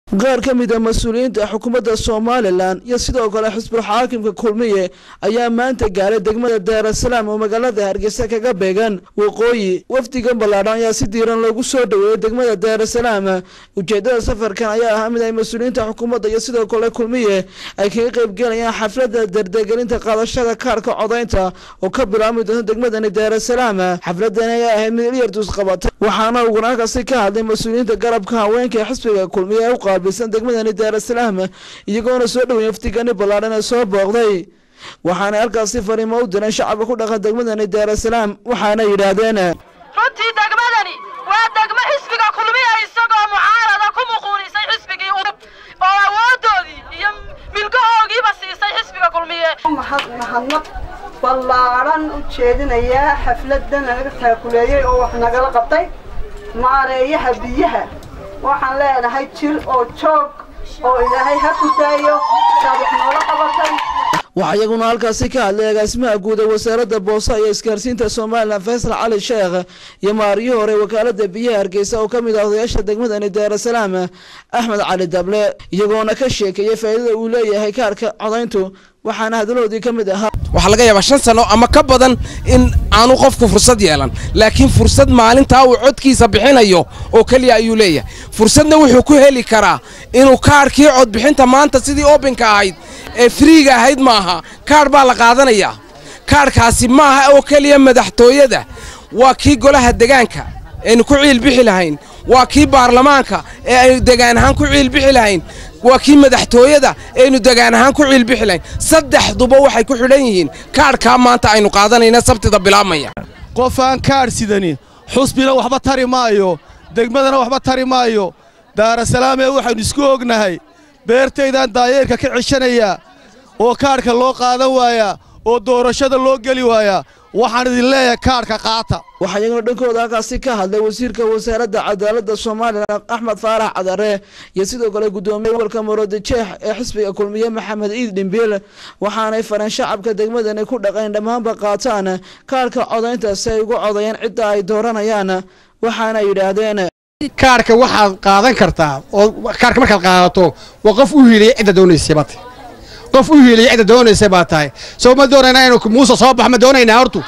qaar ka mid ah mas'uuliyiinta xukuumadda Soomaaliland iyo sidoo kale xisbul xaakimka kulmiye ayaa maanta gaaray degmada Daar es Salaam oo magaalada Hargeysa kaga beegan waqooyi. Wafdigan ballaaran ayaa si diiran loogu soo dhaweeyay degmada Daar es Salaam. Ujeedada safarkan ayaa ah mid ay mas'uuliyiinta xukuumadda iyo sidoo kale kulmiye ay kaga qayb galayaan xafladda dardargelinta qaadashada kaarka codaynta oo ka bilaabmay degmada Daar es Salaam. Xafladdan ayaa ahayd mid Ilyartus qabatay, waxaana ugu naagasi ka hadlay mas'uuliyiinta garabka haweenka xisbiga kulmiye bisan degmada Daar es Salaam iyagoona soo dhaweeyay wafdigani ballaaran ee soo booqday. waxaana halkaasi fariimo u diray shacabka ku dhaqan degmada Daar es Salaam, waxaana yiraahdeen runtii degmadani waa degmo xisbiga kulmiye isagoo mucaarada ku muquunisay xisbigii oo awoodoodii iyo milkahoogiiba siisay xisbiga kulmiye. mahadnaq ballaaran u jeedinaya xafladan laga taakuleeyay oo wax nagala qabtay maareeyaha biyaha. waxaan leenahay jir oo joog oo ilaahay ha ku daayo sabax noola qabatay. waxa iyaguna halkaasi ka hadlay agaasimaha guud ee wasaaradda boosa iyo isgaarsiinta Soomaaliland Faysal Cali Sheekh iyo maariyo hore wakaaladda biyaha Hargeysa oo kamid ah odayaasha degmada Daar es Salaam Axmed Cali Dable iyagoona ka sheekayay faa'iidada uu leeyahay kaarka codayntu. waxaana hadaloodii kamid ahaa waxa laga yaabaa 5 sano ama ka badan in aanu qofku fursad yeelan, laakiin fursad maalinta uu codkiisa bixinayo oo kaliya ayuu leeyahay. fursadna wuxuu ku heli karaa inuu kaarkii cod bixinta maanta sidii openka ahayd ee freega ahayd maaha, kaar baa la qaadanaya. kaarkaasi maaha oo kaliya madaxtooyada, waa kii golaha deegaanka ee ku ciil bixi lahayn, waa kii baarlamaanka ee ay deegaan ahaan ku ciil bixi lahayn, waa kii madaxtooyada aynu deegaan ahaan ku ciil bixi lahayn. saddexduba waxay ku xidhan yihiin kaarka maanta aynu qaadanayna sabtida bilaabmaya. qof aan kaar sidani xusbina waxba tari maayo, degmadana waxba tari maayo. Daar es Salaam ee waxaanu isku ognahay beertaydan daayeerka ka cishanaya oo kaarka loo qaadan waaya oo doorashada loo gali waaya. waxaan idin leeyahay kaarka qaata. waxa iyaguna dhankooda halkaasi ka hadlay wasiirka wasaaradda cadaaladda Soomaaliland Axmed Faarax Cadare iyo sidoo kale gudoomiyaha gobolka Maroodijeex ee xisbiga kulmiye Maxamed Iid Dhimbil. waxaanay fareen shacabka degmadani ku dhaqayn dhammaanba qaataan kaarka codaynta si ay ugu codayaan cidda ay dooranayaan. waxaana yiraahdeen kaarka waxaad qaadan kartaa oo kaarka markaad qaadato waa qof u hiilay cidda doonaysa baad qof u hiilay cidda doonaysa baad tahay. soo ma doonayna inuu Muuse soo baxo, ma doonayna hortu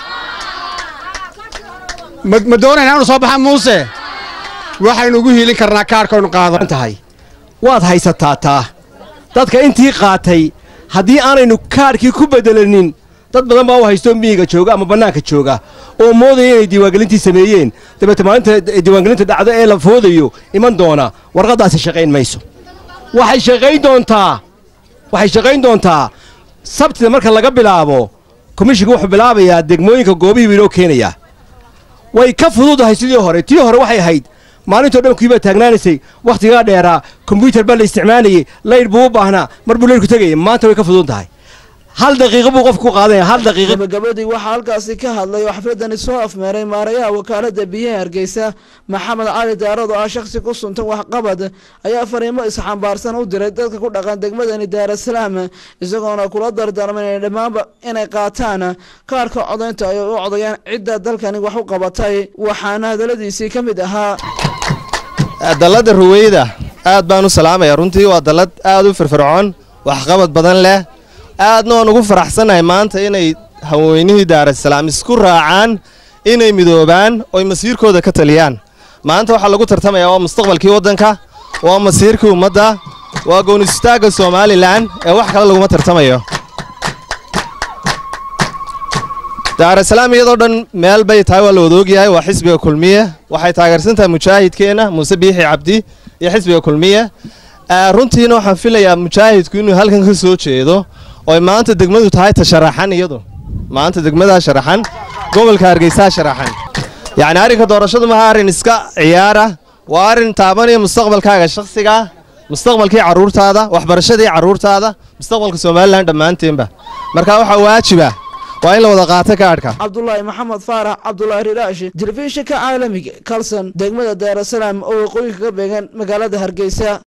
ma doonayna inuu soo baxo Muuse. waxaynu ugu hiilin karnaa kaarka inuu qaadan tahay. waad haysataa taa dadka intii qaatay haddii aanaynu kaarkii ku bedelanin dad badan baa u haysto miyiga jooga ama bannaanka jooga oo moodaya inay diiwaangelintii sameeyeen dabeetana maalinta diiwaangelinta dhacdo ee la foodayo iman doona warqadaasi shaqayn mayso. waxay shaqayn doontaa sabtida marka laga bilaabo. komishiga wuxuu bilaabayaa degmooyinka goobihii inoo keenaya. way ka fududahay sidii hore. tii hore waxay ahayd maalintoo dhan kiiba taagnaanaysay, wakhtigaa dheeraa, kombiyuutar baa la isticmaalayay, layr buu u baahnaa, mar buu layrku tegayay. maanta way ka fudud tahay. hal daqiiqo buu qofku qaadanaya, hal daqiiqo. gabadhii waxaa halkaasi ka hadlay oo xafladani soo afmeeray maarayaha wakaaladda biyaha Hargeysa Maxamed Cali Daarad oo ah shakhsi ku suntan waxqabad ayaa fariimo isxambaarsan u diray dadka ku dhaqan degmadani Daar es Salaam isagoona kula dardaarmay dhammaanba inay qaataan kaarka codaynta ay u codayaan cidda dalkani wax u qabatay. waxaana hadaladiisii ka mid ahaa dalada ruwayda aad baan u salaamayaa. runtii waa dalad aad u firfircoon, waxqabad badan leh. aadna waan ugu faraxsanahay maanta inay haweenihii Daar es Salaam isku raacaan inay midoobaan oo masiirkooda ka taliyaan. maanta waxa lagu tartamayaa waa mustaqbalkii waddanka, waa masiirkii ummadda, waa go'aan istaaga Soomaaliland ee wax kale lagu tartamayo. Daar es Salaam iyadoo dhan meel bay tahay waa la wada ogyahay. waa xisbiga kulmiye, waxay taageersantahay mujaahidkeena Muuse Biixi Cabdi iyo xisbiga kulmiye. runtiina waxaan filayaa mujaahidku inuu halkan ka soo jeedo oo maanta degmadu tahay tasharaxan. iyadoo maanta degmada sharaxan, gobolka Hargeysa sharaxan. yani arrinka doorashadu ma arin iska ciyaara, waa arin taabanaya mustaqbalkaaga shakhsiga, mustaqbalkii caruurtaada, waxbarashadii caruurtaada, mustaqbalka Soomaaliland dhammaanteedba. marka waxa waajiba waa in la wada qaato kaarka. Cabdullaahi Maxamed Faarax Cabdullaahi Riraashi, telefishinka caalamiga Kalson, degmada Daar es Salaam oo waqooyi kaga beegan magaalada Hargeysa.